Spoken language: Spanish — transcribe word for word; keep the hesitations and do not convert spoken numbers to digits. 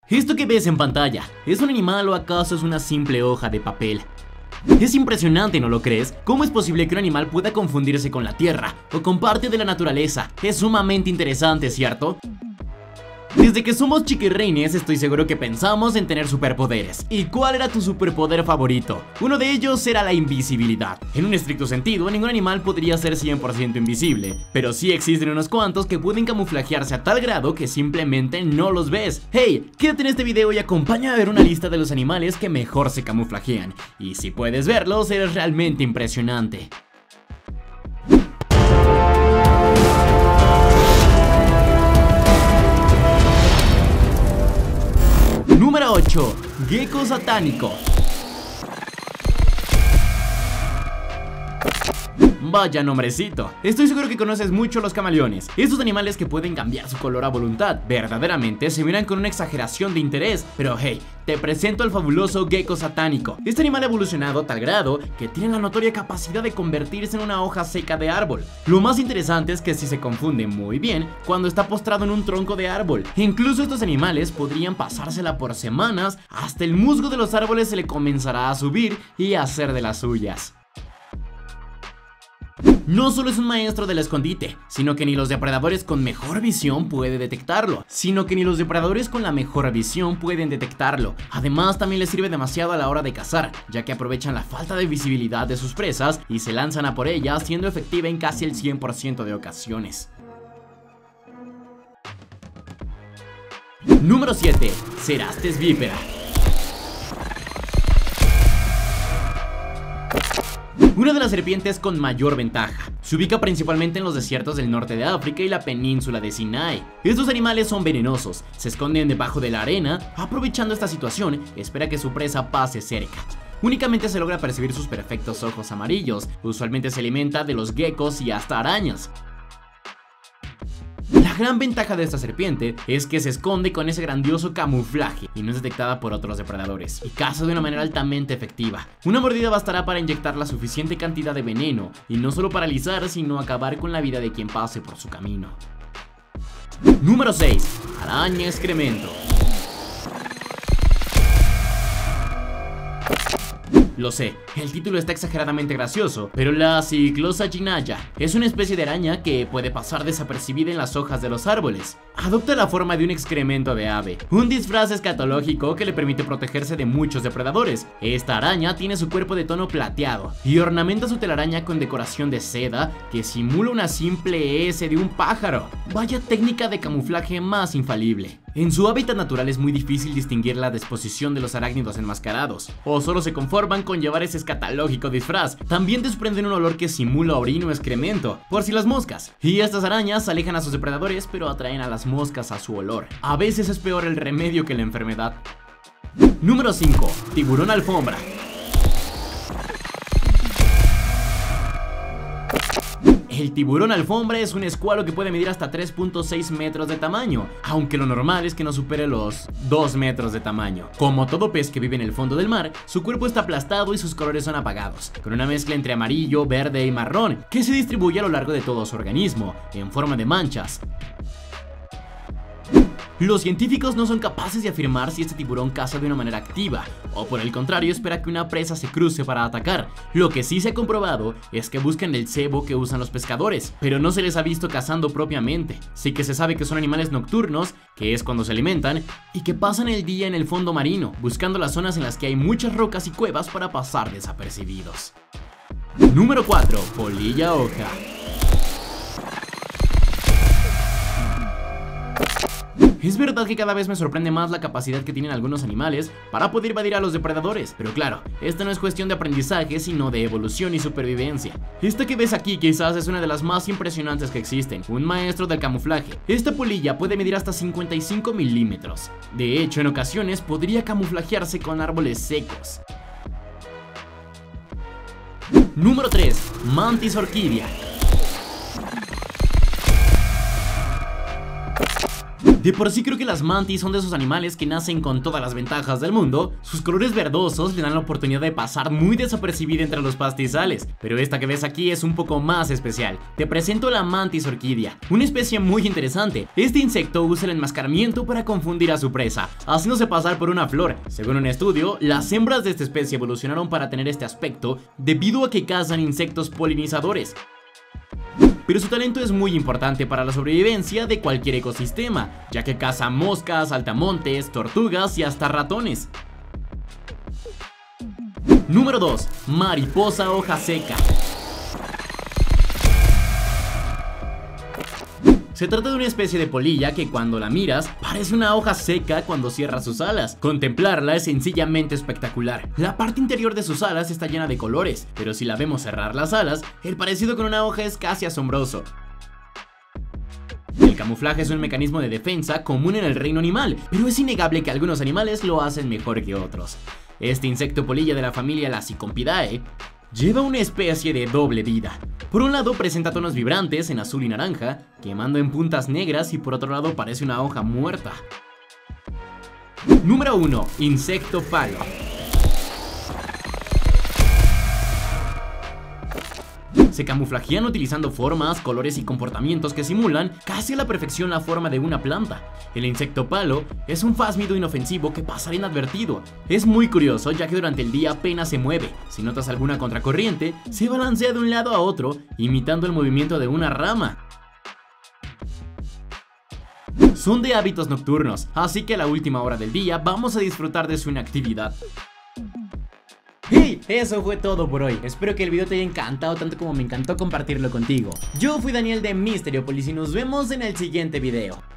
¿Esto que ves en pantalla es un animal o acaso es una simple hoja de papel? Es impresionante, ¿no lo crees? ¿Cómo es posible que un animal pueda confundirse con la tierra o con parte de la naturaleza? Es sumamente interesante, ¿cierto? Desde que somos chiquirrines estoy seguro que pensamos en tener superpoderes. ¿Y cuál era tu superpoder favorito? Uno de ellos era la invisibilidad. En un estricto sentido, ningún animal podría ser cien por ciento invisible, pero sí existen unos cuantos que pueden camuflajearse a tal grado que simplemente no los ves. Hey, quédate en este video y acompáñame a ver una lista de los animales que mejor se camuflajean. Y si puedes verlos, eres realmente impresionante. Número ocho. Gecko satánico. Vaya nombrecito. Estoy seguro que conoces mucho los camaleones. Estos animales que pueden cambiar su color a voluntad. Verdaderamente se miran con una exageración de interés. Pero hey, te presento al fabuloso gecko satánico. Este animal ha evolucionado a tal grado que tiene la notoria capacidad de convertirse en una hoja seca de árbol. Lo más interesante es que si se confunde muy bien cuando está postrado en un tronco de árbol. Incluso estos animales podrían pasársela por semanas. Hasta el musgo de los árboles se le comenzará a subir y a hacer de las suyas. No solo es un maestro del escondite, sino que ni los depredadores con mejor visión pueden detectarlo, sino que ni los depredadores con la mejor visión pueden detectarlo. Además, también les sirve demasiado a la hora de cazar, ya que aprovechan la falta de visibilidad de sus presas y se lanzan a por ellas, siendo efectiva en casi el cien por ciento de ocasiones. Número siete. Cerastes vípera. Una de las serpientes con mayor ventaja. Se ubica principalmente en los desiertos del norte de África y la península de Sinai. Estos animales son venenosos, se esconden debajo de la arena. Aprovechando esta situación, espera que su presa pase cerca. Únicamente se logra percibir sus perfectos ojos amarillos. Usualmente se alimenta de los geckos y hasta arañas. La gran ventaja de esta serpiente es que se esconde con ese grandioso camuflaje y no es detectada por otros depredadores, y caza de una manera altamente efectiva. Una mordida bastará para inyectar la suficiente cantidad de veneno y no solo paralizar, sino acabar con la vida de quien pase por su camino. Número seis. Araña excremento. Lo sé, el título está exageradamente gracioso, pero la Cyclosaginaya es una especie de araña que puede pasar desapercibida en las hojas de los árboles. Adopta la forma de un excremento de ave, un disfraz escatológico que le permite protegerse de muchos depredadores. Esta araña tiene su cuerpo de tono plateado y ornamenta su telaraña con decoración de seda que simula una simple S de un pájaro. Vaya técnica de camuflaje más infalible. En su hábitat natural es muy difícil distinguir la disposición de los arácnidos enmascarados, o solo se conforman con llevar ese escatológico disfraz. También desprenden un olor que simula orino o excremento, por si las moscas. Y estas arañas alejan a sus depredadores, pero atraen a las moscas a su olor. A veces es peor el remedio que la enfermedad. Número cinco. Tiburón alfombra. El tiburón alfombra es un escualo que puede medir hasta tres punto seis metros de tamaño, aunque lo normal es que no supere los dos metros de tamaño. Como todo pez que vive en el fondo del mar, su cuerpo está aplastado y sus colores son apagados, con una mezcla entre amarillo, verde y marrón, que se distribuye a lo largo de todo su organismo, en forma de manchas. Los científicos no son capaces de afirmar si este tiburón caza de una manera activa o por el contrario espera que una presa se cruce para atacar. Lo que sí se ha comprobado es que buscan el cebo que usan los pescadores, pero no se les ha visto cazando propiamente. Sí que se sabe que son animales nocturnos, que es cuando se alimentan, y que pasan el día en el fondo marino, buscando las zonas en las que hay muchas rocas y cuevas para pasar desapercibidos. Número cuatro. Polilla oca. Es verdad que cada vez me sorprende más la capacidad que tienen algunos animales para poder evadir a los depredadores, pero claro, esta no es cuestión de aprendizaje sino de evolución y supervivencia. Esta que ves aquí quizás es una de las más impresionantes que existen, un maestro del camuflaje. Esta polilla puede medir hasta cincuenta y cinco milímetros, de hecho en ocasiones podría camuflajearse con árboles secos. Número tres. Mantis orquídea. De por sí creo que las mantis son de esos animales que nacen con todas las ventajas del mundo. Sus colores verdosos le dan la oportunidad de pasar muy desapercibida entre los pastizales, pero esta que ves aquí es un poco más especial. Te presento la mantis orquídea, una especie muy interesante. Este insecto usa el enmascaramiento para confundir a su presa, haciéndose pasar por una flor. Según un estudio, las hembras de esta especie evolucionaron para tener este aspecto debido a que cazan insectos polinizadores. Pero su talento es muy importante para la sobrevivencia de cualquier ecosistema, ya que caza moscas, saltamontes, tortugas y hasta ratones. Número dos. Mariposa hoja seca. Se trata de una especie de polilla que cuando la miras parece una hoja seca cuando cierra sus alas. Contemplarla es sencillamente espectacular. La parte interior de sus alas está llena de colores, pero si la vemos cerrar las alas, el parecido con una hoja es casi asombroso. El camuflaje es un mecanismo de defensa común en el reino animal, pero es innegable que algunos animales lo hacen mejor que otros. Este insecto polilla de la familia Lacicompidae lleva una especie de doble vida. Por un lado presenta tonos vibrantes en azul y naranja, quemando en puntas negras, y por otro lado parece una hoja muerta. Número uno. Insecto palo. Se camuflajean utilizando formas, colores y comportamientos que simulan casi a la perfección la forma de una planta. El insecto palo es un phasmido inofensivo que pasará inadvertido. Es muy curioso ya que durante el día apenas se mueve. Si notas alguna contracorriente, se balancea de un lado a otro, imitando el movimiento de una rama. Son de hábitos nocturnos, así que a la última hora del día vamos a disfrutar de su inactividad. ¡Hey! Eso fue todo por hoy. Espero que el video te haya encantado tanto como me encantó compartirlo contigo. Yo fui Daniel de Mysteriopolis y nos vemos en el siguiente video.